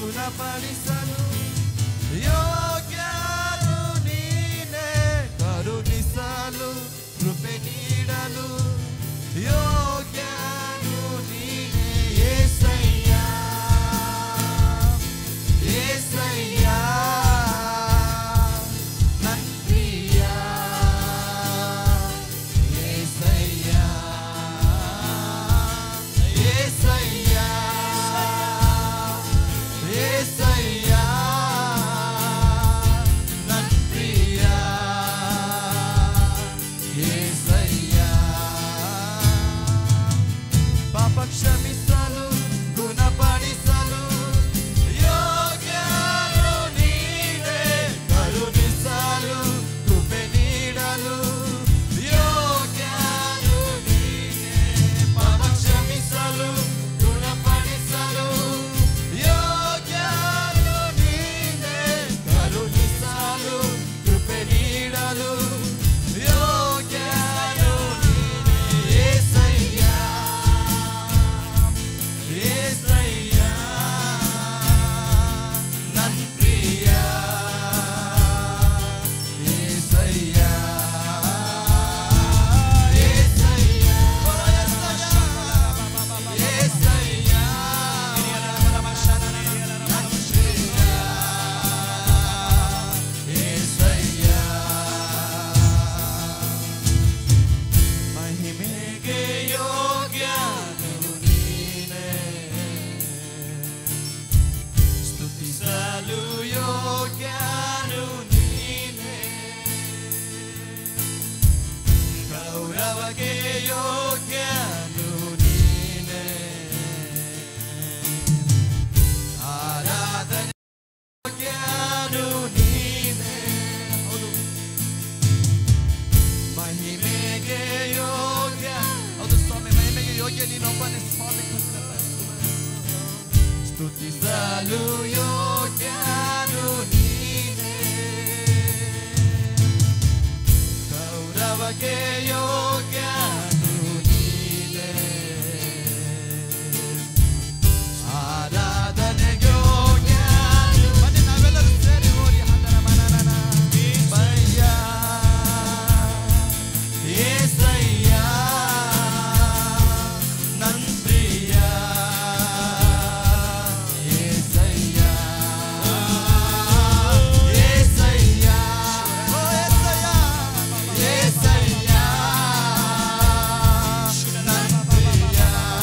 ಗುಣಪಡಿಸಲು ಯೋಗ್ಯನು ನೀನೇ, ಕರುಣಿಸಲು ಕೃಪೆ ನೀಡಲು ಯೋಗ್ಯನು ನೀನೇ. యేసయ్య యేసయ్య ನನ್ನ ಪ್ರಿಯ యేసయ్య యేసయ్య యేసయ్య ನನ್ನ ಪ್ರಿಯ యేసయ్య. ಪಾಪ ಕ್ಷಮಿಸಲು ಗುಣಪಡಿಸಲು ಯೋಗ್ಯನು ನೀನೇ, ಕರುಣಿಸಲು ಕೃಪೆ ನೀಡಲು ಯೋಗ್ಯನು ನೀನೇ. ಪಾಪ ಕ್ಷಮಿಸಲು ಗುಣಪಡಿಸಲು ಯೋಗ್ಯನು ನೀನೇ, ಕರುಣಿಸಲು ಕೃಪೆ ನೀಡಲು ಯೋಗ್ಯನು ನೀನೇ. యేసయ్య యేసయ్ಯ ನನ್ನ ಪ್ರಿಯ యేసయ్య యేసయ్య యేసయ్య యేసయ్య ಮಹಿಮೆಗೆ ಯೋಗ್ಯನು ನೀನೇ, ಸ್ತುತಿಸಲು ಯೋಗ್ಯನು ನೀನೇ, ಗೌರವಕ್ಕೆ ಯೋಗ್ಯನು ನೀನೇ, ಆರಾಧನೆ ಯೋಗ್ಯನು ನೀನೇ. ಹೌದು, ಮಹಿಮೆಗೆ ಯೋಗ್ಯ. ಹೌದು ಸ್ವಾಮಿ, ಮಹಿಮೆಗೆ ಯೋಗ್ಯ ನೀನೊಬ್ಬನೇ ಸ್ವಾಮಿ. ಸ್ತುತಿಸಲು ಯೋಗ್ಯನು ನೀನೇ, ಗೌರವಕ್ಕೆ ಯೋಗ್ಯನು ನೀನೇ, ಆರಾಧನೆಗೆ ಯೋಗ್ಯನು. ಬನ್ನಿ ನಾವೆಲ್ಲರೂ ಸೇರಿ ಓರಿ ಹಂದರ ಮನನ ಬಯ್ಯ యేసయ్య ನನ್ನ ಪ್ರಿಯ యేసయ్య యేసయ్య ಓ యేసయ్య యేసయ్య ನನ್ನ ಪ್ರಿಯ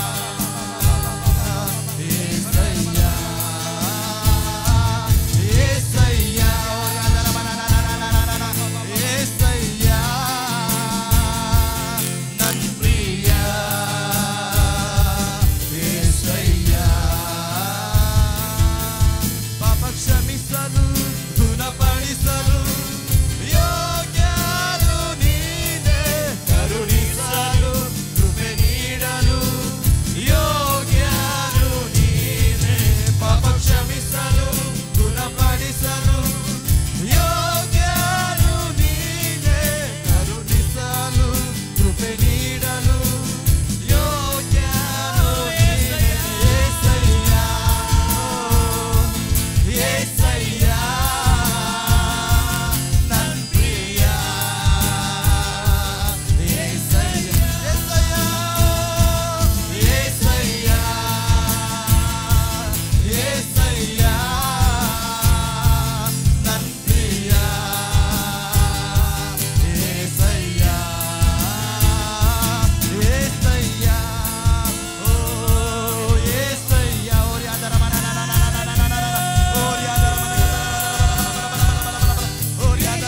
యేసయ్య యేసయ్య యేసయ్య ನನ್ನ ಪ್ರಿಯ యేసయ్య. ಪಾಪ ಕ್ಷಮಿಸಲು ಗುಣಪಡಿಸಲು ಯೋಗ್ಯನು ನೀನೇ, ಕರುಣಿಸಲು ಕೃಪೆ ನೀಡಲು ಯೋಗ್ಯನು ನೀನೇ. ಪಾಪ ಕ್ಷಮಿಸಲು ಗುಣಪಡಿಸಲು ಯೋಗ್ಯನು ನೀನೇ, ಕರುಣಿಸಲು ಕೃಪೆ ನೀಡಲು ಯೋಗ್ಯನು ನೀನೇ. యేసయ్య యేసయ్ಯ ನನ್ನ ಪ್ರಿಯ యేసయ్య యేసయ్య యేసయ్య ನನ್ನ ಪ್ರಿಯ యేసయ్య యేసయ్య ಓ యేసయ్ಯ ಓರಿ ಅದರ ಓರಿ ಅದರ ಓರಿ ಅದರ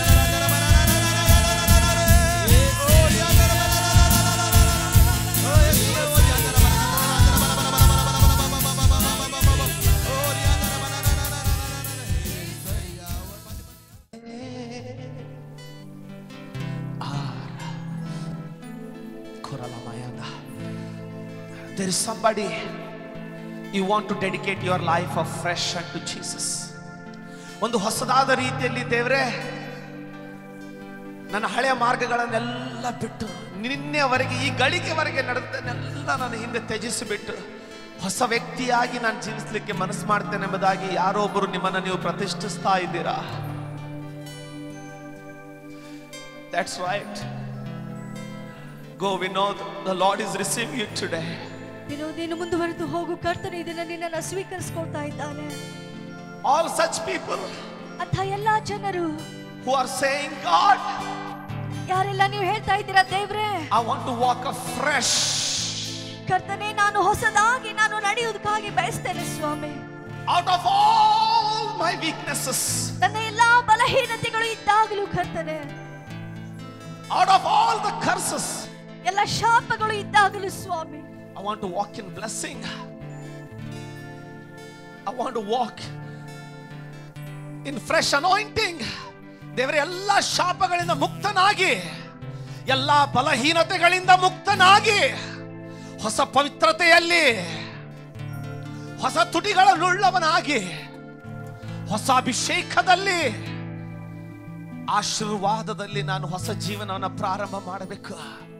There is somebody you want to dedicate your life afresh unto Jesus. ಒಂದು ಹೊಸದಾದ ರೀತಿಯಲ್ಲಿ ದೇವರೇ ನನ್ನ ಹಳೆಯ ಮಾರ್ಗಗಳನ್ನೆಲ್ಲ ಬಿಟ್ಟು ನಿನ್ನೆವರೆಗೆ ಈ ಗಳಿಗೆವರೆಗೆ ನಡೆದನ್ನೆಲ್ಲ ನನ್ನ ಹಿಂದೆ ತ್ಯಜಿಸಿಬಿಟ್ಟು ಹೊಸ ವ್ಯಕ್ತಿಯಾಗಿ ನಾನು ಜೀವಿಸಲಿಕ್ಕೆ ಮನಸ್ಸು ಮಾಡ್ತೇನೆ ಎಂಬುದಾಗಿ ಯಾರೋ ಒಬ್ಬರು ನಿಮ್ಮನ್ನು ನೀವು ಪ್ರತಿಷ್ಠಿಸ್ತಾ ಇದ್ದೀರಾ. That's right. Go, we know the Lord is receiving you today. ನೀನು ಮುಂದುವರೆದು ಹೋಗು, ಕರ್ತನು ಇದನ್ನ ನಿನ್ನನ್ನು ಸ್ವೀಕರಿಸಿಕೊಳ್ತಾ ಇದ್ದಾನೆ. All such people ಅಂಥ ಎಲ್ಲಾ ಜನರು who are saying, God, ಯಾರೆಲ್ಲ ನೀವು ಹೇಳ್ತಾ ಇದ್ದೀರಾ, ದೇವ್ರೇ, I want to walk afresh. ಕರ್ತನೇ, ನಾನು ಹೊಸದಾಗಿ ನಾನು ನಡೆಯುವುದಕ್ಕಾಗಿ ಬಯಸ್ತೇನೆ ಸ್ವಾಮಿ. Out of all my weaknesses, ನನ್ನ ಎಲ್ಲಾ ಬಲಹೀನತೆಗಳು ಇದ್ದಾಗಲೂ ಕರ್ತನೇ, out of all the curses, ಎಲ್ಲ ಶಾಪಗಳು ಇದ್ದಾಗಲೂ ಸ್ವಾಮಿ, I want to walk in blessing. I want to walk in fresh anointing. ದೇವರೇ, ಎಲ್ಲ ಶಾಪಗಳಿಂದ ಮುಕ್ತನಾಗಿ, ಎಲ್ಲ ಬಲಹೀನತೆಗಳಿಂದ ಮುಕ್ತನಾಗಿ, ಹೊಸ ಪವಿತ್ರತೆಯಲ್ಲಿ, ಹೊಸ ತುಟಿಗಳನ್ನುಳ್ಳವನಾಗಿ, ಹೊಸ ಅಭಿಷೇಕದಲ್ಲಿ, ಆಶೀರ್ವಾದದಲ್ಲಿ ನಾನು ಹೊಸ ಜೀವನವನ್ನು ಪ್ರಾರಂಭ ಮಾಡಬೇಕು.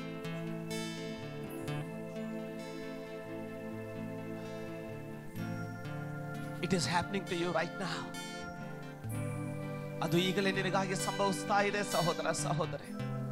It is happening to you right now. ಅದು ಈಗಲೇ ನಿನಗಾಗಿ ಸಂಭವಿಸ್ತಾ ಇದೆ ಸಹೋದರ ಸಹೋದರಿ.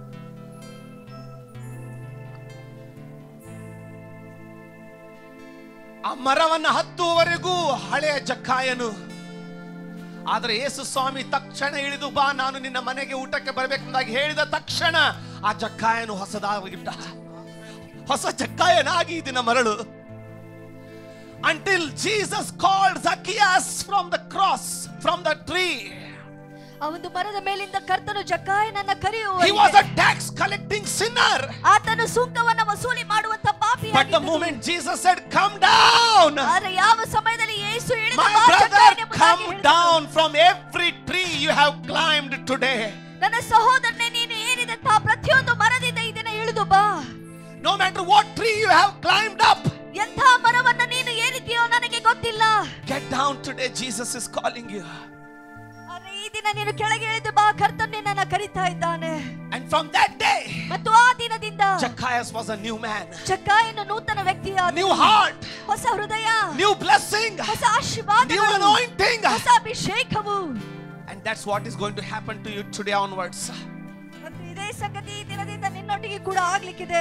ಆ ಮರವನ್ನು ಹತ್ತುವವರೆಗೂ ಹಳೆಯ ಜಕ್ಕಾಯನು, ಆದರೆ ಯೇಸು ಸ್ವಾಮಿ ತಕ್ಷಣ ಇಳಿದು ಬಾ, ನಾನು ನಿನ್ನ ಮನೆಗೆ ಊಟಕ್ಕೆ ಬರಬೇಕೆಂದಾಗಿ ಹೇಳಿದ ತಕ್ಷಣ ಆ ಜಕ್ಕಾಯನು ಹೊಸದಾಗಿಟ್ಟ, ಹೊಸ ಜಕ್ಕಾಯನಾಗಿ ಇದನ್ನ ಮರಳು. Until Jesus called Zacchaeus from the cross, from the tree. ಆ ಒಂದು ಮರದ ಮೇಲಿಂದ ಕರ್ತನು ಜಕ್ಕಾಯನನ್ನ ಕರೆಯುವ. He was a tax collecting sinner. ಆತನು ಸುಂಕವನ್ನು ವಸೂಲಿ ಮಾಡುವಂತ ಪಾಪಿಯಾಗಿದ್ದನು. But the moment Jesus said, "Come down," ಆದರೆ ಯಾವ ಸಮಯದಲ್ಲಿ ಯೇಸು ಹೇಳಿದ, "My brother, come down from every tree you have climbed today." ನನ್ನ ಸಹೋದರನೇ, ನೀನು ಏರಿದಂತ ಪ್ರತಿಯೊಂದು ಮರದಿಂದ ಇದನ್ನ ಇಳಿದು ಬಾ. No matter what tree you have climbed up, ಎಂಥ ಮರವನ್ನ ನೀನು ಏರಿದೆಯೋ ನನಗೆ ಗೊತ್ತಿಲ್ಲ. get down today. Jesus is calling you. ಆದರೆ ಈ ದಿನ ನೀನು ಕೆಳಗೆ ಇಳಿದು ಬಾ, ಕರ್ತನು ನಿನ್ನನ್ನು ಕರೀತಾ ಇದ್ದಾನೆ. And from that day, ಮತ್ತು ಆ ದಿನದಿಂದ Zacchaeus was a new man. ಜಕ್ಕಾಯನು ನೂತನ ವ್ಯಕ್ತಿಯಾದ, New heart, ಹೊಸ ಹೃದಯ, new blessing, ಹೊಸ ಆಶೀರ್ವಾದ, new anointing. ಹೊಸ ಅಭಿಷೇಕವು. And that's what is going to happen to you today onwards. ಮತ್ತು ಇದೇ ಸಂಗತಿ ಈ ದಿನದಿಂದ ನಿನ್ನೊಟ್ಟಿಗೆ ಕೂಡ ಆಗ್ಲಿಕ್ಕಿದೆ.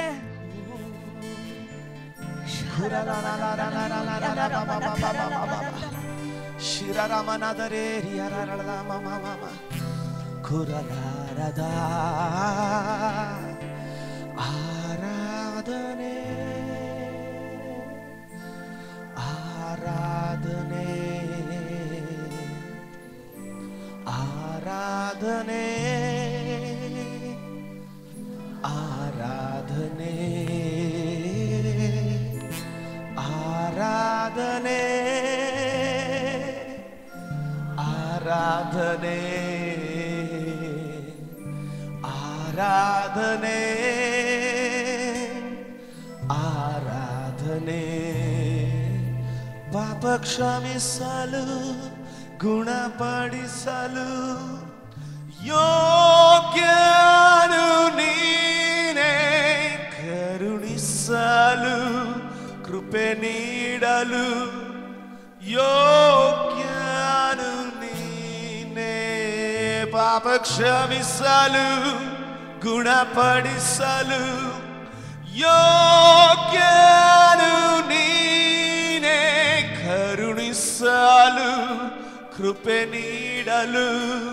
ಶಿರರಮನದರೆ ರಿಯರರಳ ಮಮ ಮಮ ಕುರಲಾರದ ಆರಾಧನೆ ಆರಾಧನೆ ಆರಾಧನೆ ಆರಾಧನೆ ಆರಾಧನೆ ಆರಾಧನೆ ಆರಾಧನೆ ಆರಾಧನೆ ಪಾಪ ಕ್ಷಮಿಸಲು ಗುಣಪಡಿಸಲು ಯೋಗ್ಯನು ನೀನೇ, ಕರುಣಿಸಲು ಕೃಪೆ ನೀಡಲು ಯೋಗ್ಯನು ನೀನೇ, ಪಾಪ ಕ್ಷಮಿಸಲು ಗುಣಪಡಿಸಲು ಯೋಗ್ಯನು ನೀನೇ, ಕರುಣಿಸಲು ಕೃಪೆ ನೀಡಲು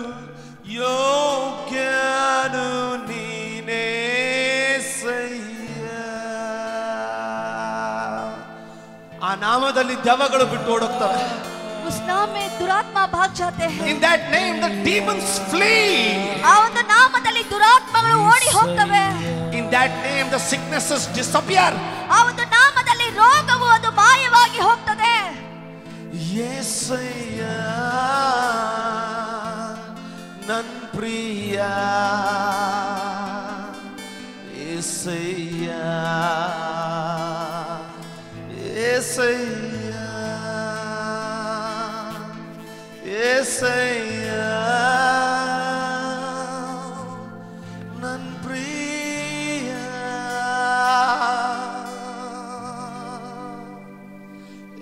ಯೋಗ್ಯನು ನೀನೇ ಸಯ್ಯ. ಆ ನಾಮದಲ್ಲಿ ದೆವ್ವಗಳು ಬಿಟ್ಟು ಓಡೋಗ್ತವೆ. उस नाम में दुरात्मा भाग जाते हैं. In that name the demons flee. ಆ ಒಂದು ನಾಮದಲ್ಲಿ ದುರಾತ್ಮಗಳು ಓಡಿ ಹೋಗ್ತವೆ. In that name the sicknesses disappear. ಆ ಒಂದು ನಾಮದಲ್ಲಿ ರೋಗವು ಅದು ಮಾಯವಾಗಿ ಹೋಗ್ತದೆ. ಯೇಸಯ್ಯ ನನ್ ಪ್ರಿಯ, ಯೇಸಯ್ಯ ಯೇಸಯ್ಯ ಯೇಸಯ್ಯ ನನ್ ಪ್ರಿಯ,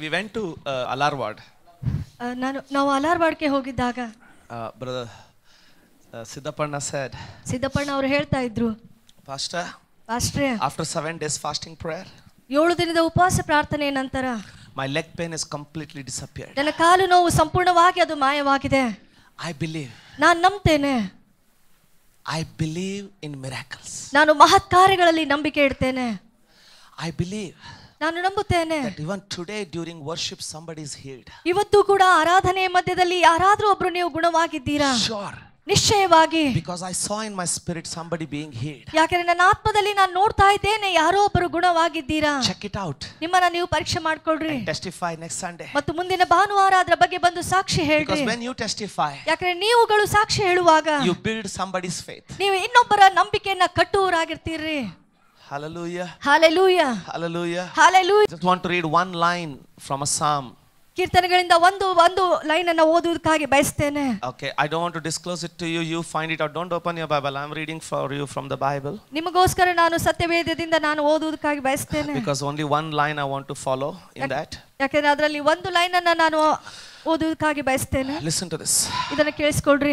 we went to Alarwad. ನಾವು ಅಲಾರ್ವಾಡ್ಗೆ ಹೋಗಿದ್ದಾಗ Brother Siddhapanna said, ಸಿದ್ದಪ್ಪಣ್ಣ ಅವರು ಹೇಳ್ತಾ ಇದ್ರು, Pastor, after 7 days fasting prayer, 7 ದಿನದ ಉಪವಾಸ ಪ್ರಾರ್ಥನೆ ನಂತರ my leg pain is completely disappeared. ನನ್ನ ಕಾಲು ನೋವು ಸಂಪೂರ್ಣವಾಗಿ ಅದು ಮಾಯವಾಗಿದೆ. I believe. ನಾನು ನಂಬ್ತೇನೆ. I believe in miracles. ನಾನು ಮಹತ್ ಕಾರ್ಯಗಳಲ್ಲಿ ನಂಬಿಕೆ ಇಡ್ತೇನೆ. I believe. ನಾನು ನಂಬುತ್ತೇನೆ. That even today during worship somebody is healed. ಇವತ್ತು ಕೂಡ ಆರಾಧನೆಯ ಮಧ್ಯದಲ್ಲಿ ಯಾರಾದರೂ ಒಬ್ರು ನೀವು ಗುಣವಾಗಿದ್ದೀರಾ? Sure. ನಿಶ್ಚಯವಾಗಿ. Because I saw in my spirit somebody being healed. ಯಾಕಂದ್ರೆ ನನ್ನ ಆತ್ಮದಲ್ಲಿ ನಾನು ನೋಡ್ತಾ ಇದ್ದೇನೆ ಯಾರೋ ಒಬ್ಬರು ಗುಣವಾಗಿದ್ದೀರಾ. Check it out. ನಿಮ್ಮನ್ನ ನೀವು ಪರೀಕ್ಷೆ ಮಾಡ್ಕೊಳ್ರಿ. Testify next Sunday. ಮತ್ತು ಮುಂದಿನ ಭಾನುವಾರ ಅದರ ಬಗ್ಗೆ ಬಂದು ಸಾಕ್ಷಿ ಹೇಳ್ರಿ. Because when you testify, ಯಾಕಂದ್ರೆ ನೀವುಗಳು ಸಾಕ್ಷಿ ಹೇಳುವಾಗ you build somebody's faith. ನೀವು ಇನ್ನೊಬ್ಬರ ನಂಬಿಕೆಯನ್ನ ಕಟ್ಟುವವರಾಗಿರ್ತೀರಿ. Hallelujah. Hallelujah. Hallelujah. Hallelujah. Just want to read one line from a psalm. ಕೀರ್ತನೆಗಳಿಂದ ಒಂದು ಲೈನ್ ಅನ್ನು ಓದುವುದಕ್ಕಾಗಿ ಬಯಸ್ತೇನೆ. Okay, I don't want to disclose it to you. You find it out. Don't open your Bible. I'm reading for you from the Bible. ನಿಮಗೋಸ್ಕರ ನಾನು ಸತ್ಯವೇದದಿಂದ ನಾನು ಓದುವುದಕ್ಕಾಗಿ ಬಯಸ್ತೇನೆ. Because only one line I want to follow in that. ಯಾಕಂದ್ರೆ ಅದರಲ್ಲಿ ಒಂದು line ಅನ್ನು ನಾನು ಓದುವುದಕ್ಕಾಗಿ ಬಯಸ್ತೇನೆ. Listen to this. ಇದನ್ನ ಕೇಳಿಸ್ಕೊಳ್ರಿ.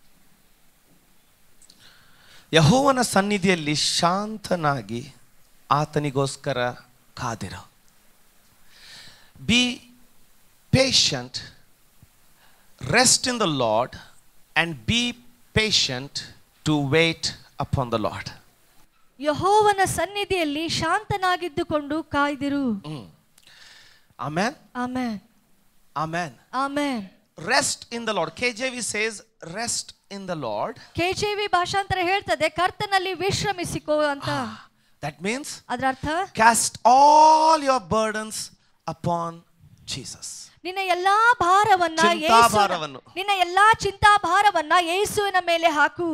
ಯೆಹೋವನ ಸನ್ನಿಧಿಯಲ್ಲಿ ಶಾಂತನಾಗಿ ಆತನಿಗೋಸ್ಕರ ಕಾದಿರು. Be patient, rest in the Lord, and be patient to wait upon the Lord. ಯೆಹೋವನ ಸನ್ನಿಧಿಯಲ್ಲಿ ಶಾಂತನಾಗಿದ್ದುಕೊಂಡು ಕಾಯ್ದಿರು. Amen. Amen. Amen. Amen. Rest in the Lord. KJV says rest in the Lord. KJV ಭಾಷಾಂತರ ಹೇಳ್ತದೆ ಕರ್ತನಲ್ಲಿ ವಿಶ್ರಮಿಸಿಕೋ ಅಂತ. That means ಅದರ ಅರ್ಥ cast all your burdens upon Jesus. ನಿನ್ನ ಎಲ್ಲಾ ಭಾರವನ್ನ ಯೇಸುವಿನ ಮೇಲೆ ಹಾಕು.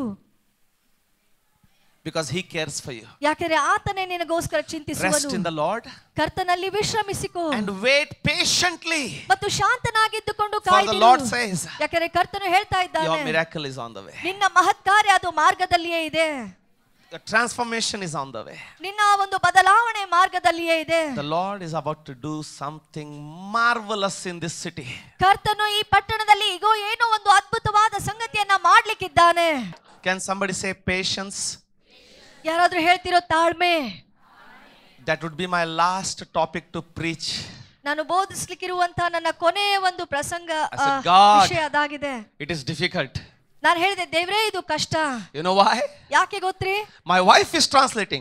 Because he cares for you. ಯಾಕಂದ್ರೆ ಆತನೇ ನಿನಗೋಸ್ಕರ ಚಿಂತಿಸುವನು. Rest in the Lord. ಕರ್ತನಲ್ಲಿ ವಿಶ್ರಮಿಸಿಕೋ. And wait patiently. ಮತ್ತು ಶಾಂತನಾಗಿದ್ದುಕೊಂಡು ಕಾಯ್ದಿರು. For the Lord says, ಯಾಕಂದ್ರೆ ಕರ್ತನು ಹೇಳ್ತಾ ಇದ್ದಾನೆ, your miracle is on the way. ನಿನ್ನ ಮಹತ್ ಕಾರ್ಯ ಅದು ಮಾರ್ಗದಲ್ಲಿಯೇ ಇದೆ. The transformation is on the way. ನಿನ್ನ ಒಂದು ಬದಲಾವಣೆ ಮಾರ್ಗದಲ್ಲಿಯೇ ಇದೆ. The Lord is about to do something marvelous in this city. ಕರ್ತನು ಈ ಪಟ್ಟಣದಲ್ಲಿ ಈಗ ಏನೋ ಒಂದು ಅದ್ಭುತವಾದ ಸಂಗತಿಯನ್ನ ಮಾಡ್ಲಿಕ್ಕಿದ್ದಾನೆ. Can somebody say patience? ಯಾರಾದ್ರೂ ಹೇಳ್ತಿರೋ ತಾಳ್ಮೆ? That would be my last topic to preach. ನಾನು ಬೋಧಿಸಲಿಕ್ಕಿರುವಂತ ನನ್ನ ಕೊನೆಯ ಒಂದು ಪ್ರಸಂಗ ವಿಷಯ ಅದಾಗಿದೆ. It is difficult. ನಾನು ಹೇಳಿದೆ ದೇವರೇ ಇದು ಕಷ್ಟ. You know why? ಯಾಕೆ ಗೊತ್ತ್ರಿ? My wife is translating.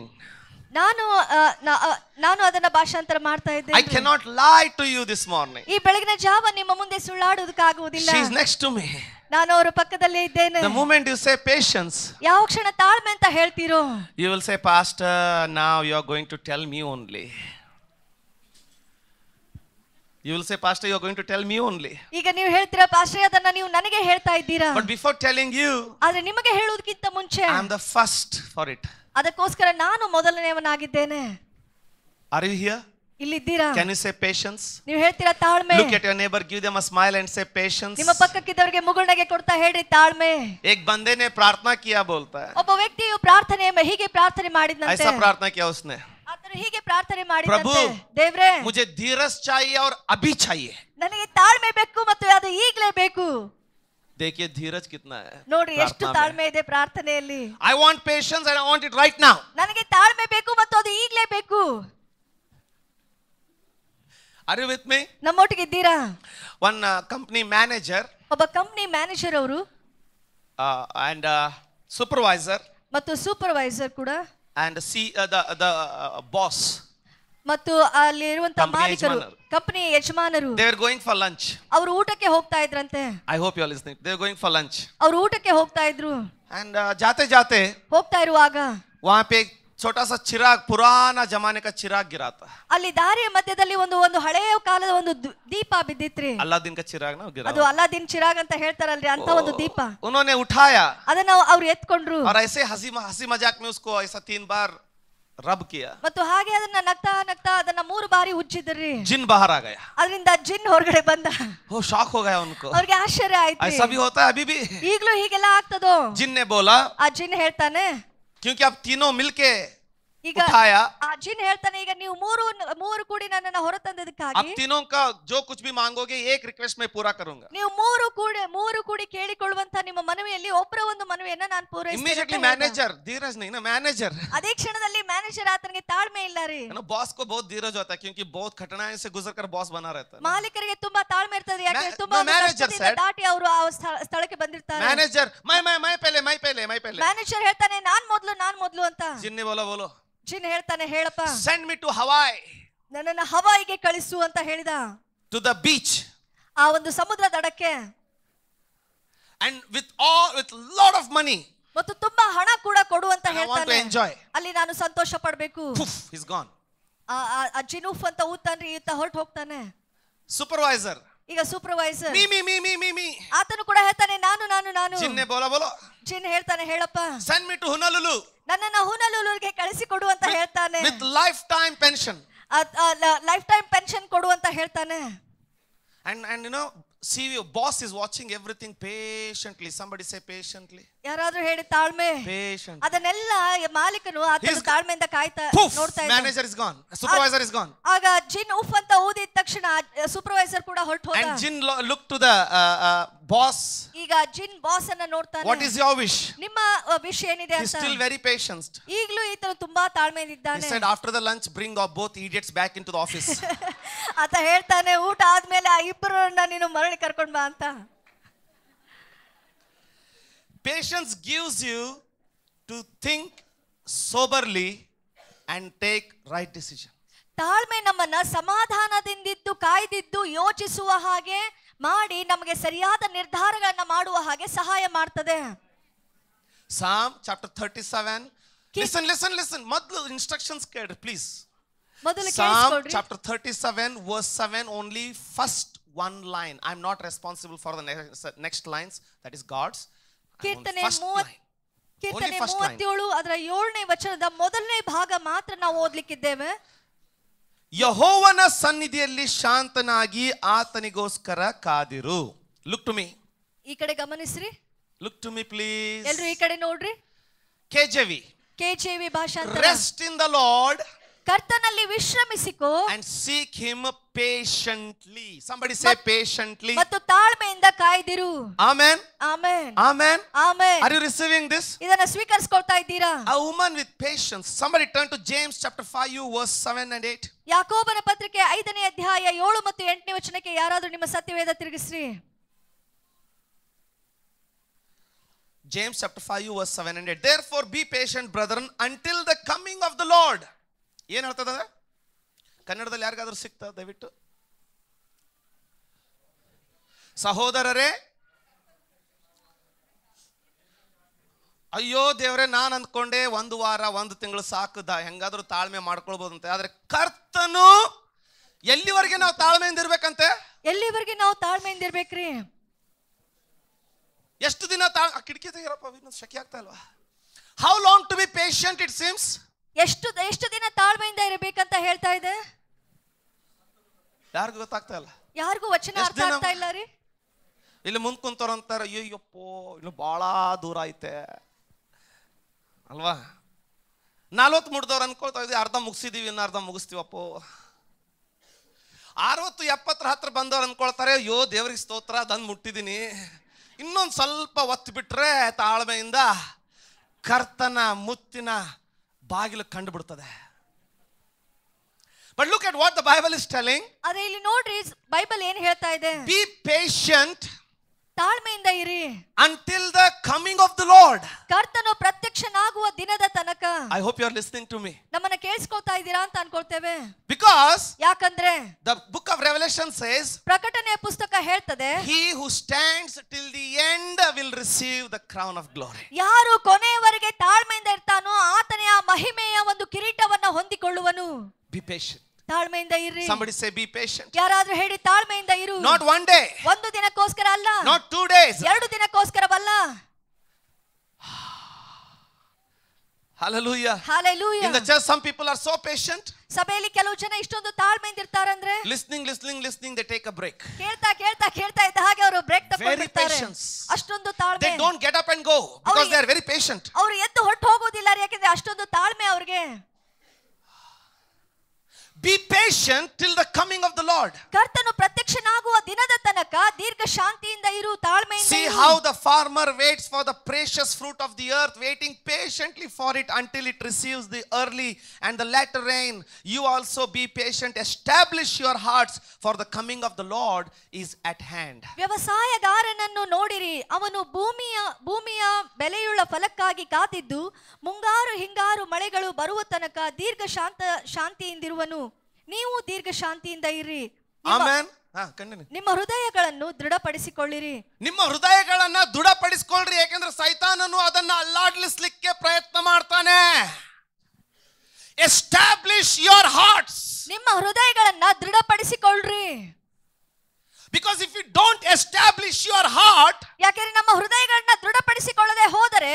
ನಾನು ಅದನ್ನ ಭಾಷಾಂತರ ಮಾಡ್ತಾ ಇದ್ದೇನೆ. I cannot lie to you this morning. ಈ ಬೆಳಗಿನ ಜಾವ ನಿಮ್ಮ ಮುಂದೆ ಸುಳ್ಳಾಡುವುದಕ್ಕಾಗುವುದಿಲ್ಲ. She is next to me. ನಾನು ಅವರ ಪಕ್ಕದಲ್ಲೇ ಇದ್ದೇನೆ. The moment you say patience, ಯಾವ ಕ್ಷಣ ತಾಳ್ಮೆ ಅಂತ ಹೇಳ್ತೀರೋ, you will say, Pastor, now you are going to tell me only. You will say, Pastor, you are going to tell me only. ಈಗ ನೀವು ಹೇಳ್ತೀರಾ ಪಾಸ್ಟರ್ ಅದನ್ನ ನೀವು ನನಗೆ ಹೇಳ್ತಾ ಇದ್ದೀರಾ. But before telling you, ಆದ್ರೆ ನಿಮಗೆ ಹೇಳುವುದಕ್ಕಿಂತ ಮುಂಚೆ I am the first for it. ಅದಕ್ಕೋಸ್ಕರ ನಾನು ಮೊದಲನೆಯವನಾಗಿದ್ದೇನೆ. Are you here? ಇಲ್ಲಿದ್ದೀರಾ? Can you say patience? ನೀವು ಹೇಳ್ತೀರಾ ತಾಳ್ಮೆ? Look at your neighbor, give them a smile and say patience. ನಿಮ್ಮ ಪಕ್ಕಕ್ಕಿದ್ದವರಿಗೆ ಮುಗುಳ್ನಗೆ ಕೊಡ್ತಾ ಹೇಳ್ರಿ ತಾಳ್ಮೆ. एक बंदे ने प्रार्थना किया बोलता है. ಒಬ್ಬ ವ್ಯಕ್ತಿಯು ಹೀಗೆ ಪ್ರಾರ್ಥನೆ ಮಾಡಿದಂತೆ. ऐसा प्रार्थना किया उसने. ಆತನು ಹೀಗೆ ಪ್ರಾರ್ಥನೆ ಮಾಡಿದಂತೆ, ದೇವರೇ मुझे धीरज चाहिए और अभी चाहिए. ನನಗೆ ತಾಳ್ಮೆ ಬೇಕು ಮತ್ತು ಅದು ಈಗಲೇ ಬೇಕು. देखिए धीरज कितना है. ನೋಡಿ ಎಷ್ಟು ತಾಳ್ಮೆ ಇದೆ ಪ್ರಾರ್ಥನೆಯಲ್ಲಿ. I want patience and I want it right now. ನನಗೆ ತಾಳ್ಮೆ ಬೇಕು ಮತ್ತು ಅದು ಈಗಲೇ ಬೇಕು. Are you with me? ನಮ್ಮೊಟ್ಟಿಗೆ ಇದ್ದೀರಾ? One company manager, ಒಬ್ಬ ಕಂಪನಿ ಮ್ಯಾನೇಜರ್ ಅವರು and supervisor ಮತ್ತು ಸೂಪರ್ವೈಸರ್ ಕೂಡ and the boss, ಮತ್ತು ಅಲ್ಲಿ ಇರುವಂತ ಮಾಲೀಕರು ಕಂಪನಿ ಯಜಮಾನರು they were going for lunch. ಅವರು ಊಟಕ್ಕೆ ಹೋಗ್ತಾ ಇದ್ರಂತೆ. I hope you are listening. They were going for lunch. ಅವರು ಊಟಕ್ಕೆ ಹೋಗ್ತಾ ಇದ್ರು. And जाते जाते ಹೋಗ್ತಾ ಇರುವಾಗ वहां पे छोटा सा चिराग, पुराना जमाने का चिराग गिरा था. ಅಲ್ಲಿ ದಾರಿಯ ಮಧ್ಯದಲ್ಲಿ ಒಂದು ಹಳೆಯ ಕಾಲದ ಒಂದು ದೀಪ ಬಿದ್ದಿತ್ರಿ. अलादीन का चिराग ना गिरा. ಅದು ಅಲಾದೀನ್ ಚಿರಾಗ್ ಅಂತ ಹೇಳ್ತಾರಲ್ರಿ, ಅಂತ ಒಂದು ದೀಪ. उन्होंने उठाया, ಅದನ್ನ ಅವರು ಎತ್ಕೊಂಡ್ರು. और ऐसे हंसी मजाक में उसको ऐसा 3 बार रब किया. ಮತ್ತು ಹಾಗೆ ಅದನ್ನ ನಗ್ತಾ ಅದನ್ನ 3 ಬಾರಿ ಉಜ್ಜಿದ್ರಿ. जिन बाहर आ गया. ಅದರಿಂದ ಜಿನ್ ಹೊರಗಡೆ ಬಂದ. वो शॉक हो गया उनको. ಅವ್ರಿಗೆ ಆಶ್ಚರ್ಯ ಆಯ್ತು. ऐसा भी होता है अभी भी? ಈಗಲೂ ಹೀಗೆಲ್ಲ ಆಗ್ತದೋ? जिन ने बोला, ಆ ಜಿನ್ ಹೇಳ್ತಾನೆ, क्योंकि आप तीनों मिलके ಈಗ उठाया, ಆ ಜಿನ್ ಹೇಳ್ತಾನೆ, ಈಗ ನೀವು ಮೂರು ಕೂಡಿ ನನ್ನನ್ನು अब ಹೊರತಂದದಕ್ಕಾಗಿ तीनों का जो कुछ भी मांगोगे एक रिक्वेस्ट में पूरा करूंगा. ನೀವು ಮೂರು ಕೂಡಿ ಕೇಳಿಕೊಳ್ಳುವಂತ ನಿಮ್ಮ ಮನವಿಯಲ್ಲಿ ಒಬ್ಬರ ಒಂದು ಮನವಿಯನ್ನ ನಾನು ಪೂರೈಸ್ತೇನೆ ಅಂತ Immediately ಹೇಳ್ದ. मैनेजर, धीरज नहीं ना, मैनेजर ಅದೇ ಕ್ಷಣದಲ್ಲಿ ಮ್ಯಾನೇಜರ್ ಆತನಿಗೆ ತಾಳ್ಮೆ ಇಲ್ಲ ರೀ. बॉस को बहुत धीरज होता है क्योंकि बहुत कठिनाई से गुजर कर बॉस बना रहता है. ಮಾಲೀಕರಿಗೆ ತುಂಬಾ ತಾಳ್ಮೆ ಇರ್ತದೆ, ಯಾಕೆ Ma- ತುಂಬಾ ಒಂದು manager ಕಷ್ಟದಿಂದ said- ದಾಟಿ ಅವರು ಆ ಸ್ಥಳಕ್ಕೆ ಬಂದಿರ್ತಾರೆ. मैनेजर मैं पहले ಮ್ಯಾನೇಜರ್ ಹೇಳ್ತಾನೆ, ನಾನ್ ಮೊದ್ಲು ಅಂತ. जिन ने बोलो ಜಿನ್ ಹೇಳ್ತಾನೆ, ಹೇಳಪ್ಪ, send me to Hawaii, ನನ್ನನ್ನ ಹವಾಯಿಗೆ ಕಳಿಸು ಅಂತ ಹೇಳಿದ. to the beach, ಆ ಒಂದು ಸಮುದ್ರ ದಡಕ್ಕೆ, and with lot of money, ಮತ್ತು ತುಂಬಾ ಹಣ ಕೂಡ ಕೊಡು ಅಂತ I want to ಹೇಳ್ತಾನೆ. enjoy. ಅಲ್ಲಿ ನಾನು ಸಂತೋಷ ಪಡ್ಬೇಕು. Poof, he's gone. ಆ ಜಿನೂಫ್ ಅಂತ ಊತಾನ್ರಿ ಈತ ಹೊರಟು ಹೋಗ್ತಾನೆ. Supervisor, ಈಗ ಸೂಪರ್ವೈಸರ್ me, ಆತನು ಕೂಡ ಹೇಳ್ತಾನೆ, ನಾನು. जिन ने बोलो ಜಿನ್ ಹೇಳ್ತಾನೆ, ಹೇಳಪ್ಪ, send me to Honolulu ನನ್ನನ್ನ ಹುನಲುಲುಗೆ ಕಳಿಸಿಕೊಡು ಅಂತ ಹೇಳ್ತಾನೆ. with lifetime pension. Life time pension ಕೊಡು ಅಂತ ಹೇಳ್ತಾನೆ. And you know, CEO boss is watching everything patiently. Somebody say patiently. ಯಾರಾದ್ರೂ ಹೇಳಿ ತಾಳ್ಮೆ. Patient. ಅದನ್ನೆಲ್ಲ ಮಾಲೀಕನು ಆತನ ತಾಳ್ಮೆಯಿಂದ ಕಾಯ್ತಾ Poof, ನೋಡ್ತಾ ಇದ್ದ. manager is gone, supervisor is gone, ಆಗ ಜಿನ್ ಉಫ್ ಅಂತ ಊದಿದ ತಕ್ಷಣ ಸೂಪರ್ವೈಸರ್ ಕೂಡ ಹೊರಟು ಹೋದ. and Jin look to the boss. ಈಗ ಜಿನ್ ಬಾಸ್ ಅನ್ನ ನೋಡ್ತಾನೆ. What is your wish? ನಿಮ್ಮ ವಿಷ್ ಏನಿದೆ He's ಅಂತ. still very patient. ಈಗಲೂ ಈತನು ತುಂಬಾ He ತಾಳ್ಮೆಯಿಂದಿದ್ದಾನೆ. said after the lunch bring both idiots back into the office. ಆತ ಹೇಳ್ತಾನೆ, ಊಟ ಆದ್ಮೇಲೆ ಆ ಇಬ್ಬರನ್ನ ನೀನು ಮರಳಿ ಕರ್ಕೊಂಡ್ ಬಾ ಅಂತ. Patience gives you to think soberly and take right decision. ತಾಳ್ಮೆ ನಮ್ಮನ್ನ ಸಮಾಧಾನದಿಂದಿದ್ದು ಕಾಯ್ದಿದ್ದು ಯೋಚಿಸುವ ಹಾಗೆ ಮಾಡಿ ನಮಗೆ ಸರಿಯಾದ ನಿರ್ಧಾರಗಳನ್ನ ಮಾಡುವ ಹಾಗೆ ಸಹಾಯ ಮಾಡ್ತದೆ. Psalm chapter 37. Listen. ಮೊದಲು instructions ಕೇಳ್ರಿ please. ಮೊದಲು Psalm ಕೇಳಿಸ್ಕೊಳ್ರಿ. chapter 37 verse 7 only first one line. I'm not responsible for the next lines. That is God's. ಕೀರ್ತನೆ First line. ಕೀರ್ತನೆ Only first line. 37 ಅದರ 7ನೇ ವಚನದ ಮೊದಲನೇ ಭಾಗ ಮಾತ್ರ ನಾವು ಓದ್ಲಿಕ್ಕಿದ್ದೇವೆ. ಯೆಹೋವನ ಸನ್ನಿಧಿಯಲ್ಲಿ ಶಾಂತನಾಗಿ ಆತನಿಗೋಸ್ಕರ ಕಾದಿರು. Look to me. ಈ ಕಡೆ ಗಮನಿಸ್ರಿ. Look to me please. ಎಲ್ರು ಈ ಕಡೆ ನೋಡ್ರಿ. KJV. KJV ಭಾಷಾಂತರ. Rest in the Lord ಕರ್ತನಲ್ಲಿ ವಿಶ್ರಮಿಸಿಕೋ and seek him patiently. Somebody say patiently. ಮತ್ತು ತಾಳ್ಮೆಯಿಂದ ಕಾಯ್ದಿರು. Amen. Amen. Amen. Amen. Are you receiving this? ಇದನ್ನ ಸ್ವೀಕರಿಸಿಕೊಳ್ತಾ ಇದ್ದೀರಾ? A woman with patience. Somebody turn to James chapter 5 verse 7 and 8. ಯಾಕೋಬನ ಪತ್ರಿಕೆ 5ನೇ ಅಧ್ಯಾಯ 7 ಮತ್ತು 8ನೇ ವಚನಕ್ಕೆ ಯಾರಾದರೂ ನಿಮ್ಮ ಸತ್ಯವೇದ ತಿರುಗಿಸ್ರಿ. James chapter 5 verse 7 and 8. Therefore be patient, brethren, until the coming of the Lord. ಏನು ಹೇಳ್ತದ? ಕನ್ನಡದಲ್ಲಿ ಯಾರಿಗಾದ್ರೂ ಸಿಗ್ತಾ ದಯವಿಟ್ಟು? ಸಹೋದರರೇ, ಅಯ್ಯೋ ದೇವರೇ, ನಾನು ಅಂದ್ಕೊಂಡೆ ಒಂದು ವಾರ ಒಂದು ತಿಂಗಳು ಸಾಕುದ, ಹೆಂಗಾದ್ರೂ ತಾಳ್ಮೆ ಮಾಡ್ಕೊಳ್ಬೋದಂತೆ. ಆದ್ರೆ ಕರ್ತನು ಎಲ್ಲಿವರೆಗೆ ನಾವು ತಾಳ್ಮೆಯಿಂದ ಇರ್ಬೇಕಂತೆ? ಎಲ್ಲಿವರೆಗೆ ನಾವು ತಾಳ್ಮೆಯಿಂದ ಇರ್ಬೇಕ್ರಿ? ಎಷ್ಟು ದಿನ ಕಿಟಕಿ ತೆಗಿರಪ್ಪ, ಶಕ್ತಿ ಆಗ್ತಾ ಇಲ್ವಾ? How long to be patient it seems? ಎಷ್ಟು ದಿನ ತಾಳ್ಮೆಯಿಂದ ಇರಬೇಕಂತ ಹೇಳ್ತಾ ಇದೆ? ಯಾರಿಗೂ ಗೊತ್ತಾಗ್ತಾ ಇಲ್ಲ. ಯಾರಿಗೂ ವಚನ ಅರ್ಥ ಆಗ್ತಾ ಇಲ್ಲ ರೀ. ಇಲ್ಲಿ ಮುಂದ್ ಕುಂತವ್ರ ಅಂತಾರ, ಅಯ್ಯಪ್ಪೋ ಇನ್ನು ಬಹಳ ದೂರ ಐತೆ ಅಲ್ವಾ? 40 ಮುಡ್ದವ್ರು ಅನ್ಕೊಳ್ತಾ ಇದ್ವಿ, ಅರ್ಧ ಮುಗಿಸಿದೀವಿ, ಇನ್ನು ಅರ್ಧ ಮುಗಿಸ್ತೀವಪ್ಪೋ. 60-70 ಹತ್ರ ಬಂದವ್ರು ಅನ್ಕೊಳ್ತಾರೆ, ಅಯ್ಯೋ ದೇವ್ರಿಗೆ ಸ್ತೋತ್ರ, ಅದನ್ನು ಮುಟ್ಟಿದೀನಿ, ಇನ್ನೊಂದು ಸ್ವಲ್ಪ ಒತ್ತು ಬಿಟ್ರೆ ತಾಳ್ಮೆಯಿಂದ ಕರ್ತನ ಮುತ್ತಿನ ಬಾಗಿಲು ಕಂಡು ಬಿಡ್ತದೆ. But look at what the Bible is telling. ಅದೇ ಇಲ್ಲಿ ನೋಡ್ರಿ, ಬೈಬಲ್ ಏನು ಹೇಳ್ತಾ ಇದೆ? Be patient, ತಾಳ್ಮೆಯಿಂದ ಇರಿ, until the coming of the Lord. ಕರ್ತನು ಪ್ರತ್ಯಕ್ಷನಾಗುವ ದಿನದ ತನಕ. I hope you are listening to me. ನಮ್ಮನ್ನ ಕೇಳಿಸ್ಕೊಳ್ತಾ ಇದ್ದೀರಾ ಅಂತ ಅನ್ಕೊಳ್ತೇವೆ. Because ಯಾಕಂದ್ರೆ the book of Revelation says, ಪ್ರಕಟಣೆಯ ಪುಸ್ತಕ ಹೇಳ್ತದೆ, he who stands till the end will receive the crown of glory. ಯಾರು ಕೊನೆಯವರೆಗೆ ತಾಳ್ಮೆಯಿಂದ ಇರ್ತಾನೋ ಆತನೇ ಆ ಮಹಿಮೆಯ ಒಂದು ಕಿರೀಟವನ್ನ ಹೊಂದಿಕೊಳ್ಳುವನು. Be patient. ತಾಳ್ಮೆಯಿಂದ ಇರಿ. Somebody say be patient. ಯಾರಾದ್ರೂ ಹೇಳಿ ತಾಳ್ಮೆಯಿಂದ ಇರು. Not one day. ಒಂದು ದಿನಕ್ಕೋಸ್ಕರ ಅಲ್ಲ. Not 2 days. 2 ದಿನಕ್ಕೋಸ್ಕರವಲ್ಲ. Hallelujah. Hallelujah. In the church some people are so patient. ಸಭೆಯಲ್ಲಿ ಕೆಲವು ಜನ ಇಷ್ಟೊಂದು ತಾಳ್ಮೆಯಿಂದ ಇರ್ತಾರಂದ್ರೆ, listening they take a break. ಕೇಳ್ತಾ ಇದ್ದ ಹಾಗೆ ಅವರು ಬ್ರೇಕ್ ತಗೊಂಡ್ಬಿಡ್ತಾರೆ. ಅಷ್ಟೊಂದು ತಾಳ್ಮೆ. They don't get up and go because they are very patient. ಅವರು ಎದ್ದು ಹೊರಟು ಹೋಗೋದಿಲ್ಲ ಯಾಕಂದ್ರೆ ಅಷ್ಟೊಂದು ತಾಳ್ಮೆ ಅವರಿಗೆ. Be patient till the coming of the Lord. ಕರ್ತನು ಪ್ರತ್ಯಕ್ಷನಾಗುವ ದಿನದ ತನಕ ದೀರ್ಘ ಶಾಂತಿಯಿಂದ ಇರು, ತಾಳ್ಮೆಯಿಂದ See ಇರು. how the farmer waits for the precious fruit of the earth, waiting patiently for it until it receives the early and the latter rain. You also be patient. Establish your hearts, for the coming of the Lord is at hand. ವ್ಯವಸಾಯಗಾರನನ್ನು ನೋಡಿರಿ, ಅವನು ಭೂಮಿಯ ಬೆಲೆಯುಳ್ಳ ಫಲಕ್ಕಾಗಿ ಕಾದಿದ್ದು ಮುಂಗಾರು ಹಿಂಗಾರು ಮಳೆಗಳು ಬರುವ ತನಕ ದೀರ್ಘ ಶಾಂತಿಯಿಂದಿರುವನು. ನೀವು ದೀರ್ಘ ಶಾಂತಿಯಿಂದ ಇರಿ. ಆಮೆನ್. ನಿಮ್ಮ ಹೃದಯಗಳನ್ನು ದೃಢಪಡಿಸಿಕೊಳ್ಳಿರಿ. ನಿಮ್ಮ ಹೃದಯಗಳನ್ನ ದೃಢಪಡಿಸಿಕೊಳ್ಳ್ರಿ, ಯಾಕೆಂದ್ರೆ ಸೈತಾನನು ಅದನ್ನ ಅಲ್ಲಾಡಿಸಲಿಕ್ಕೆ ಪ್ರಯತ್ನ ಮಾಡ್ತಾನೆ. Establish your hearts. ನಿಮ್ಮ ಹೃದಯಗಳನ್ನ ದೃಢಪಡಿಸಿಕೊಳ್ಳ್ರಿ. Because if you don't establish your heart, ಯಾಕೆಂದ್ರೆ ನಮ್ಮ ಹೃದಯಗಳನ್ನ ದೃಢಪಡಿಸಿಕೊಳ್ಳದೆ ಹೋದರೆ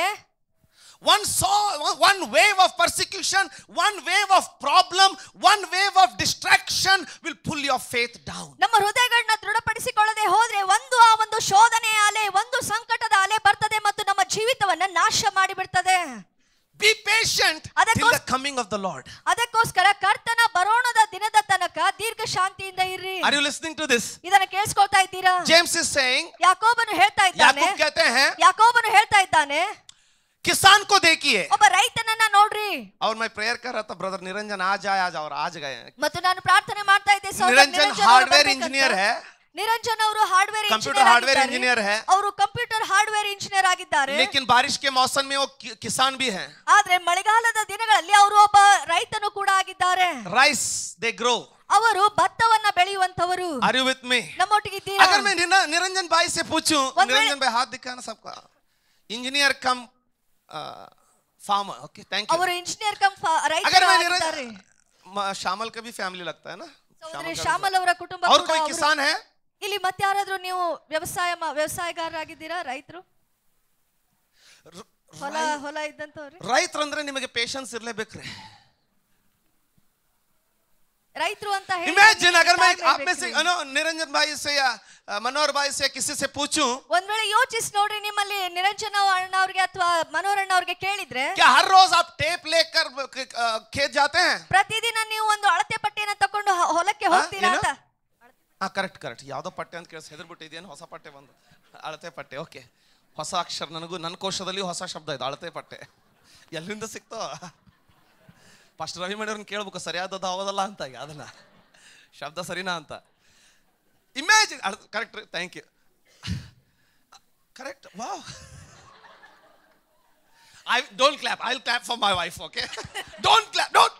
one wave of persecution, one wave of problem, one wave of distraction will pull your faith down. ನಮ್ಮ ಹೃದಯಗಳನ್ನ ದೃಢಪಡಿಸಿಕೊಳ್ಳದೆ ಹೋದ್ರೆ ಒಂದು ಶೋಧನೆಯ ಅಲೆ, ಒಂದು ಸಂಕಟದ ಅಲೆ ಬರ್ತದೆ ಮತ್ತು ನಮ್ಮ ಜೀವಿತವನ್ನ ನಾಶ ಮಾಡಿಬಿಡ್ತದೆ. Be patient till the coming of the Lord. ಅದಕ್ಕೋಸ್ಕರ ಕರ್ತನ ಬರೋಣದ ದಿನದ ತನಕ ದೀರ್ಘ ಶಾಂತಿಯಿಂದ ಇರ್ರಿ. Are you listening to this? ಇದನ್ನ ಕೇಳಿಸ್ಕೊಳ್ತಾ ಇದ್ದೀರಾ? James is saying, ಯಾಕೋಬನು ಹೇಳ್ತಾ ಇದ್ದಾನೆ, ಯಾಕೋಬನು ಹೇಳ್ತಾ ಇದ್ದಾನೆ, किसान को देखिए. ಒಬ್ಬ ರೈತನನ್ನ ನೋಡ್ರಿ. और मैं प्रेयर कर रहा था, ब्रदर निरंजन आज और आज गए. ಮತ್ತು ನಾನು ಪ್ರಾರ್ಥನೆ ಮಾಡ್ತಾ ಇದ್ದೆ. निरंजन हार्डवेयर इंजीनियर है. निरंजन ಅವರು हार्डवेयर इंजीनियर है. ಅವರು ಕಂಪ್ಯೂಟರ್ हार्डवेयर इंजीनियर ಆಗಿದ್ದಾರೆ. लेकिन बारिश के मौसम में वो किसान भी हैं. ಆದ್ರೆ ಮಳೆಗಾಲದ ದಿನಗಳಲ್ಲಿ ಅವರು ಒಬ್ಬ ರೈತನು ಕೂಡ ಆಗಿದ್ದಾರೆ. Rice they grow. ಅವರು ಭತ್ತವನ್ನ ಬೆಳೆಯುವಂತವರು. Are you with me? ನಮ್ಮೊಟ್ಟಿಗೆ ಇದ್ದೀರಾ? अगर मैं निरंजन भाई से पूछूं, निरंजन भाई हाथ दिखाना सबका. Engineer cum farmer. Okay thank you. ಅವರು ಇಂಜಿನಿಯರ್ ಕಮ್ ರೈತ ಆಗಿದ್ದಾರೆ. शामल का भी फैमिली लगता है ना? ಶಾಮಲ್ ಅವರ ಕುಟುಂಬ. और कोई किसान है? ಇಲ್ಲಿ ಮತ್ತೆ ಯಾರಾದ್ರೂ ನೀವು ವ್ಯವಸಾಯಗಾರರಾಗಿದ್ದೀರಾ? ರೈತರು, ಹೊಲ ಇದ್ದಂತವ್ರಿ. ರೈತರಂದ್ರೆ ನಿಮಗೆ ಪೇಷನ್ಸ್ ಇರಲೇಬೇಕ್ರಿ. ರೈತರು ಅಂತ ಹೇಳಿ इमेजिन अगर मैं आप में से निरंजन भाई से या मनोहर भाई से किसी से पूछूं, ಒಂದ್ ವೇಳೆ ಯೋಚಿಸಿ ನೋಡ್ರಿ, ನಿಮ್ಮಲ್ಲಿ ನಿರಂಜನ ಅಣ್ಣ ಅವ್ರಿಗೆ ಅಥವಾ ಮನೋಹರ್ ಅಣ್ಣ ಅವ್ರಿಗೆ ಕೇಳಿದ್ರೆ, क्या हर रोज आप टेप लेकर खेत जाते हैं? ಪ್ರತಿದಿನ ನೀವು ಒಂದು ಅಳತೆ ಪಟ್ಟಿಯನ್ನು ತಕೊಂಡು ಹೊಲಕ್ಕೆ ಹೋಗ್ತೀರಾ ಅಂತ? ಕರೆಕ್ಟ್ ಯಾವ್ದೋ ಪಟ್ಟೆ ಅಂತ ಕೇಳಿಸ್ ಹೆದರ್ಬಿಟ್ಟಿದೇನು, ಹೊಸ ಪಟ್ಟೆ ಬಂದು ಅಳತೆ ಪಟ್ಟೆ. ಓಕೆ, ಹೊಸ ಅಕ್ಷರ, ನನಗೂ ನನ್ನ ಕೋಶದಲ್ಲಿ ಹೊಸ ಶಬ್ದ ಇದೆ, ಅಳತೆ ಪಟ್ಟೆ. ಎಲ್ಲಿಂದ ಸಿಕ್ತೋ? ಫಸ್ಟ್ ರವಿ ಮೇಡವ್ರನ್ನ ಕೇಳ್ಬೇಕು ಸರಿಯಾದದ ಹೌದಲ್ಲ ಅಂತ, ಅದನ್ನ ಶಬ್ದ ಸರಿನಾ ಅಂತ. Imagine. Correct, thank you. Correct. Wow. Don't clap. I'll clap for my wife, okay? Don't clap. Don't.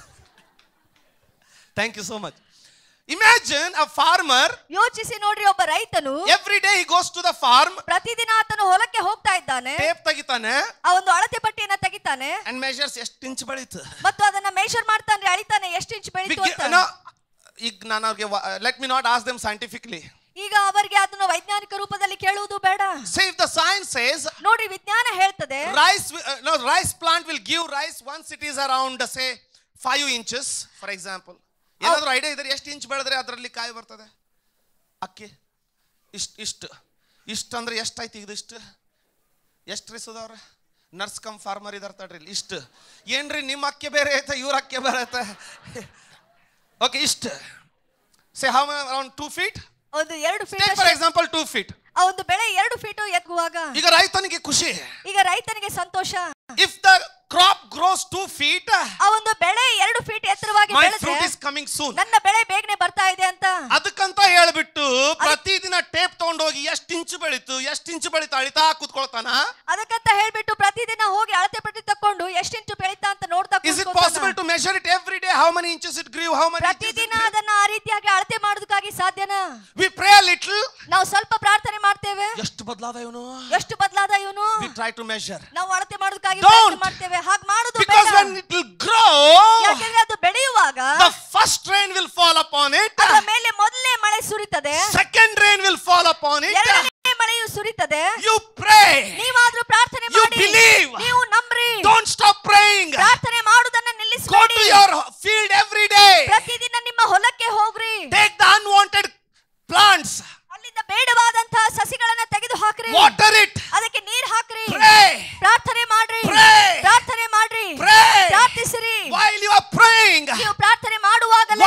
Thank you so much. Imagine a farmer. ಯೋಚಿಸಿ ನೋಡ್ರಿ, ಒಬ್ಬ ರೈತನು every day he goes to the farm. ಪ್ರತಿದಿನ ಆತನು ಹೊಲಕ್ಕೆ ಹೋಗ್ತಾ ಇದ್ದಾನೆ. Tape ತೆಗಿತಾನೆ. ಆ ಒಂದು ಅಳತೆ ಪಟ್ಟಿಯನ್ನು ತೆಗಿತಾನೆ. and measures ಎಷ್ಟು ಇಂಚ್ ಬೆಳೀತು ಮತ್ತು ಅದನ್ನ ಮೆಷರ್ ಮಾಡ್ತಾನೆ, ಅಳಿತಾನೆ ಎಷ್ಟು ಇಂಚ್ ಬೆಳೀತು ಅಂತ. ಈಗ ನಾನು ಅವ್ರಿಗೆ let me not ask them scientifically. ಈಗ ಅವರಿಗೆ ಅದನ್ನು ವೈಜ್ಞಾನಿಕ ರೂಪದಲ್ಲಿ ಕೇಳುವುದು ಬೇಡ. say if the science says, ನೋಡ್ರಿ ವಿಜ್ಞಾನ ಹೇಳ್ತದೆ, rice plant will give rice once it is around say 5 inches for example. ಏನಾದರೂ ಐಡಿಯಾ ಇದ್ರೆ ಎಷ್ಟು ಇಂಚ್ ಬೆಳೆದ್ರೆ ಅದರಲ್ಲಿ ಕಾಯಿ ಬರ್ತದೆ? ಅಕ್ಕಿ ಇಷ್ಟು ಅಂದ್ರೆ ಎಷ್ಟಾಯ್ತು? ಇದು ಎಷ್ಟು ರೀ ಸುಧಾವ್ರ? ನರ್ಸ್ ಕಮ್ ಫಾರ್ಮರ್ ಇದಾರೆ ತಡ್ರಿ. ಇಷ್ಟು ಏನ್ರಿ, ನಿಮ್ಮ ಅಕ್ಕಿ ಬೇರೆ ಐತೆ, ಇವ್ರ ಅಕ್ಕಿ ಬೇರೆ ಐತೆ. ಓಕೆ, ಇಷ್ಟು ಸೇ ಹೌ ಅರೌಂಡ್ 2 feet. ಒಂದು 2 ಫೀಟ್ ಫಾರ್ ಎಕ್ಸಾಂಪಲ್ 2 feet. ಆ ಒಂದು ಬೆಳೆ 2 ಫೀಟ್ ಎತ್ತುವಾಗ ಈಗ ರೈತನಿಗೆ ಖುಷಿ, ಈಗ ರೈತನಿಗೆ ಸಂತೋಷ. if the crop grows 2 feet, ಆ ಒಂದು ಬೆಳೆ 2 ಫೀಟ್ ಎತ್ತರವಾಗಿ my ಬೆಳೆದ್ರೆ fruit is coming soon. ನನ್ನ ಬೆಳೆ ಬೇಗನೆ ಬರ್ತಾ ಇದೆ ಅಂತ. ಅದಕ್ಕಂತ ಹೇಳ್ಬಿಟ್ಟು ಪ್ರತಿದಿನ ಟೇಪ್ ತಗೊಂಡೋಗಿ ಎಷ್ಟು ಇಂಚು ಬೆಳೀತು ಅಳಿತಾ ಕೂತ್ಕೊಳ್ತಾನ. ಅದಕ್ಕಂತ ಹೇಳ್ಬಿಟ್ಟು ಪ್ರತಿದಿನ ಹೋಗಿ ಅಳತೆ ಪಟ್ಟಿ ತಕೊಂಡು ಎಷ್ಟು ಇಂಚು ಬೆಳೀತಾ ಅಂತ ನೋಡ್ತಾ is it possible to measure it every day how many inches it grew, how many inches? ಪ್ರತಿದಿನ ಅದನ್ನ ಆ ರೀತಿಯಾಗಿ ಅಳತೆ ಮಾಡೋದಕ್ಕಾಗಿ ಸಾಧ್ಯನಾ? we pray a little, ನಾವು ಸ್ವಲ್ಪ ಪ್ರಾರ್ಥನೆ ಮಾಡ್ತೇವೆ, ಎಷ್ಟು ಬದಲಾದ ಇವನು we try to measure. ನಾವು ಅಳತೆ ಮಾಡೋದಕ್ಕಾಗಿ ಪ್ರಯತ್ನ ಮಾಡ್ತೇವೆ. ಹಾಗೆ ಮಾಡೋದು ಬೇಡ. because when it will grow, ಯಾಕಂದ್ರೆ ಅದು ಬೆಳೆಯುವಾಗ the first rain will fall upon it, ಅದರ ಮೇಲೆ ಮೊದಲನೇ ಮಳೆ ಸುರಿತದೆ, second rain will fall upon it, ಎರಡನೇ ಮಳೆಯು ಸುರಿತದೆ. you pray, ನೀವಾದ್ರೂ ಪ್ರಾರ್ಥನೆ ಮಾಡಿ, believe, ನೀವು ನಂಬ್ರಿ, don't stop praying, ಪ್ರಾರ್ಥನೆ ಮಾಡುವುದನ್ನ go ನಿಲ್ಲಿಸಬೇಡಿ. to your field every day, ಪ್ರತಿದಿನ ನಿಮ್ಮ ಹೊಲಕ್ಕೆ ಹೋಗ್ರಿ, take the unwanted plants, ಅಲ್ಲಿಂದ ಬೇಡವಾದಂತಹ ಸಸಿಗಳನ್ನ ತೆಗೆದು ಹಾಕ್ರಿ, water it, ಅದಕ್ಕೆ ನೀರು ಹಾಕ್ರಿ, pray, ಪ್ರಾರ್ಥನೆ ಮಾಡ್ರಿ, pray, ಪ್ರಾರ್ಥನೆ ಮಾಡ್ರಿ, pray, ಪ್ರಾರ್ಥಿಸಿರಿ. while you are praying, ನೀವು ಪ್ರಾರ್ಥನೆ ಮಾಡುವಾಗಲೇ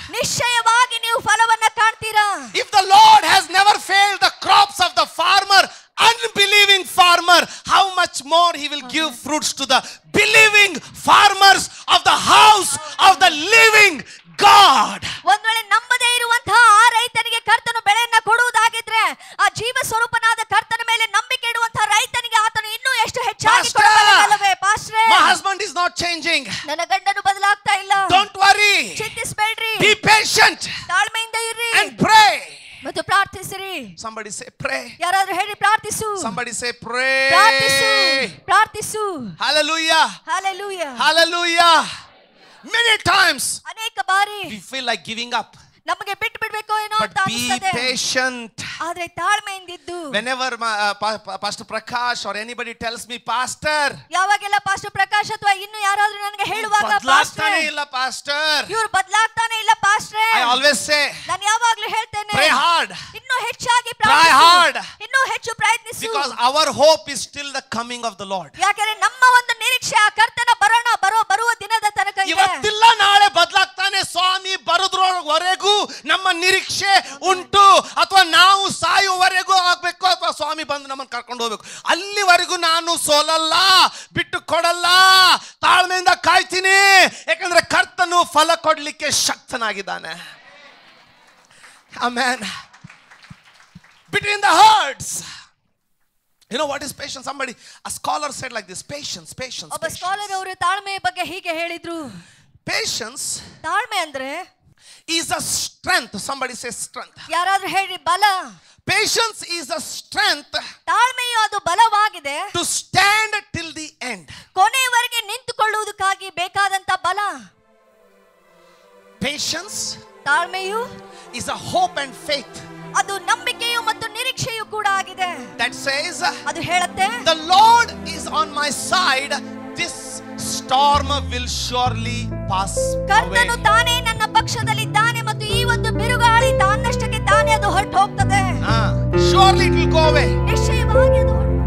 ನಿಶ್ಚಯವಾಗಿ ನೀವು ಫಲವನ್ನ ಕಾಣ್ತೀರಾ. If the Lord has never failed the crops of the farmer, unbelieving farmer, how much more he will give fruits to the believing farmers of the house of the living God. ಒಂದ್ ವೇಳೆ ನಂಬದೇ ಇರುವಂತಹ ಆ ರೈತನಿಗೆ ಕರ್ತನು ಬೆಳೆಯನ್ನ ಕೊಡುವುದಾಗಿದ್ರೆ, ಆ ಜೀವ ಸ್ವರೂಪನಾದ ಕರ್ತನ ಮೇಲೆ ನಂಬಿಕೆ ಇಡುವಂತಹ ರೈತನಿಗೆ ಆತನು ಇನ್ನೂ ಎಷ್ಟು ಹೆಚ್ಚಾಗಿ ಕೊಡಬಲ್ಲವೇ. ಪಾಸ್ಟ್ರೇ, my husband is not changing. ನನ್ನ ಗಂಡನು ಬದಲಾಗ್ತಾ ಇಲ್ಲ. Don't worry. ಚಿಂತಿಸಬೇಡ್ರಿ. Be patient. ತಾಳ್ಮೆಯಿಂದ ಇರ್ರಿ and pray. ಮತ್ತು ಪ್ರಾರ್ಥಿಸಿರಿ. Somebody say pray. ಯಾರಾದ್ರೂ ಹೇಳಿ ಪ್ರಾರ್ಥಿಸು. Somebody say pray. ಪ್ರಾರ್ಥಿಸು, ಪ್ರಾರ್ಥಿಸು. Hallelujah. Hallelujah. Hallelujah. Many times ಅನೇಕ ಬಾರಿ we feel like giving up. ನಮಗೆ ಬಿಟ್ಟು ಬಿಡಬೇಕು ಏನೋ But ಅಂತ be ಅನಿಸುತ್ತದೆ. patient. ಆದ್ರೆ ತಾಳ್ಮೆಯಿಂದಿದ್ದು. Whenever Pastor Prakash or anybody tells me, Pastor, ಯಾವಾಗೆಲ್ಲ ಪಾಸ್ಟರ್ ಪ್ರಕಾಶ್ ಅಥವಾ ಇನ್ನು ಯಾರಾದ್ರೂ ನನಗೆ ಹೇಳುವಾಗ, ಬದಲಾಗ್ತಾನೆ ಇಲ್ಲ ಪಾಸ್ಟರ್, ಇವರು ಬದಲಾಗ್ತಾನೆ ಇಲ್ಲ ಪಾಸ್ಟ್ರೇ, I always say, ನಾನು ಯಾವಾಗ್ಲೂ ಹೇಳ್ತೇನೆ, pray hard. ಇನ್ನೂ ಹೆಚ್ಚಾಗಿ Try ಪ್ರಾರ್ಥಿಸು. hard. ಇನ್ನೂ ಹೆಚ್ಚು ಪ್ರಯತ್ನಿಸು. Because our hope is still the coming of the Lord. ಯಾಕಂದ್ರೆ ನಮ್ಮ ಒಂದು ನಿರೀಕ್ಷೆ ಆ ಕರ್ತನ ಬರುವ ದಿನದ ತನಕ ಇದೆ. ಇವತ್ತಿಲ್ಲ ನಾಳೆ ಬದಲಾಗ್ತಾನೆ ಸ್ವಾಮಿ ಬರೋದ್ರವರೆಗೂ ನಮ್ಮ ನಿರೀಕ್ಷೆ ಉಂಟು. ಅಥವಾ ನಾವು ಸಾಯುವವರೆಗೂ ಆಗ್ಬೇಕು, ಅಥವಾ ಸ್ವಾಮಿ ಬಂದು ನಮ್ಮನ್ನು ಕರ್ಕೊಂಡು ಹೋಗ್ಬೇಕು. ಅಲ್ಲಿವರೆಗೂ ನಾನು ಸೋಲಲ್ಲ, ಬಿಟ್ಟು ಕೊಡಲ್ಲ, ತಾಳ್ಮೆಯಿಂದ ಕಾಯ್ತೀನಿ. ಯಾಕಂದ್ರೆ ಕರ್ತನು ಫಲ ಕೊಡ್ಲಿಕ್ಕೆ ಶಕ್ತನಾಗಿದ್ದಾನೆ. Amen. Between the herds. You know what is patience? A scholar said like this, patience. ಒಬ್ಬ ಸ್ಕಾಲರ್ ಅವರು ತಾಳ್ಮೆಯ ಬಗ್ಗೆ ಹೀಗೆ ಹೇಳಿದ್ರು. Patience ತಾಳ್ಮೆ ಅಂದ್ರೆ is a strength. Somebody says strength. ಯಾರಾದ್ರೂ ಹೇಳಿ ಬಲ. Patience is a strength. ತಾಳ್ಮೆಯು ಅದು ಬಲವಾಗಿದೆ. To stand till the end. ಕೊನೆಯವರೆಗೆ ನಿಂತುಕೊಳ್ಳುವುದಕ್ಕಾಗಿ ಬೇಕಾದಂತ ಬಲ. Patience ತಾಳ್ಮೆಯು is a hope and faith. ಅದು ನಂಬಿಕೆಯು ಮತ್ತು ನಿರೀಕ್ಷೆಯು ಕೂಡ ಆಗಿದೆ. That says, ಅದು ಹೇಳುತ್ತೆ, the Lord is on my side, this storm will surely pass away. ಕರ್ತನು ತಾನೇ ನನ್ನ ಪಕ್ಷದಲ್ಲಿದ್ದಾನೆ ಮತ್ತು ಈ ಒಂದು ಬಿರುಗಾಳಿ ತನ್ನಷ್ಟಕ್ಕೆ ತಾನೇ ಅದು ಹೊರಟು ಹೋಗ್ತದೆ. Surely it will go away. ನಿಶ್ಚಯವಾಗಿ ಅದು